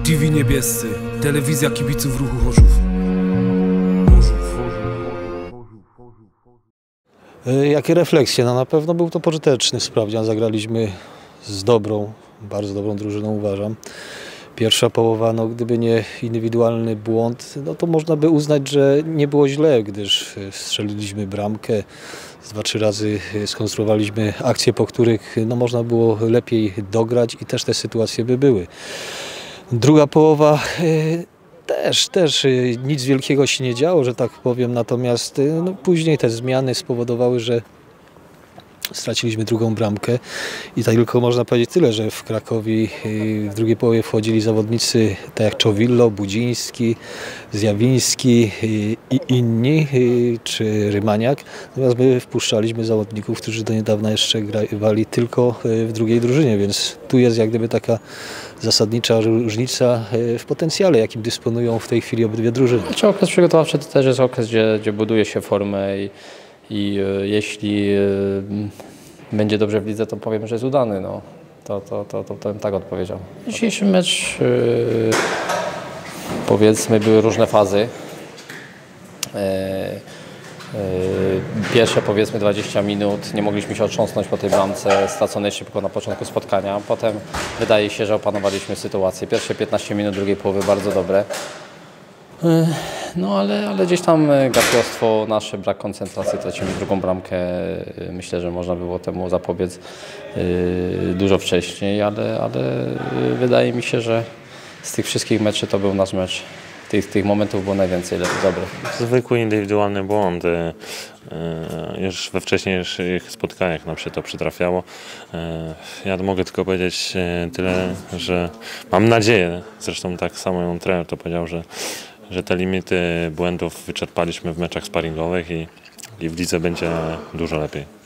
TV Niebiescy, telewizja kibiców ruchu Chorzów. Jakie refleksje? No na pewno był to pożyteczny sprawdzian. Zagraliśmy z bardzo dobrą drużyną, uważam. Pierwsza połowa, no gdyby nie indywidualny błąd, no to można by uznać, że nie było źle, gdyż strzeliliśmy bramkę. 2-3 razy skonstruowaliśmy akcje, po których no, można było lepiej dograć i też te sytuacje by były. Druga połowa też nic wielkiego się nie działo, że tak powiem, natomiast no, później te zmiany spowodowały, że straciliśmy drugą bramkę i tak tylko można powiedzieć tyle, że w Krakowie w drugiej połowie wchodzili zawodnicy tak jak Czowillo, Budziński, Zjawiński i inni, czy Rymaniak. Natomiast my wpuszczaliśmy zawodników, którzy do niedawna jeszcze grali tylko w drugiej drużynie, więc tu jest jak gdyby taka zasadnicza różnica w potencjale, jakim dysponują w tej chwili obydwie drużyny. Znaczy, okres przygotowawczy to też jest okres, gdzie buduje się formę i jeśli będzie dobrze w lidze, to powiem, że jest udany. No. To bym tak odpowiedział. Dzisiejszy mecz, powiedzmy, były różne fazy. Pierwsze, powiedzmy, 20 minut nie mogliśmy się otrząsnąć po tej bramce straconej szybko na początku spotkania. Potem wydaje się, że opanowaliśmy sytuację. Pierwsze 15 minut drugiej połowy bardzo dobre. No ale gdzieś tam gapiostwo nasze, brak koncentracji, tracimy drugą bramkę. Myślę, że można było temu zapobiec dużo wcześniej, ale wydaje mi się, że z tych wszystkich meczy to był nasz mecz. Tych momentów było najwięcej dobrych. Zwykły indywidualny błąd. Już we wcześniejszych spotkaniach nam się to przytrafiało. Ja mogę tylko powiedzieć tyle, że mam nadzieję, zresztą tak samo trener to powiedział, że te limity błędów wyczerpaliśmy w meczach sparingowych i w lidze będzie dużo lepiej.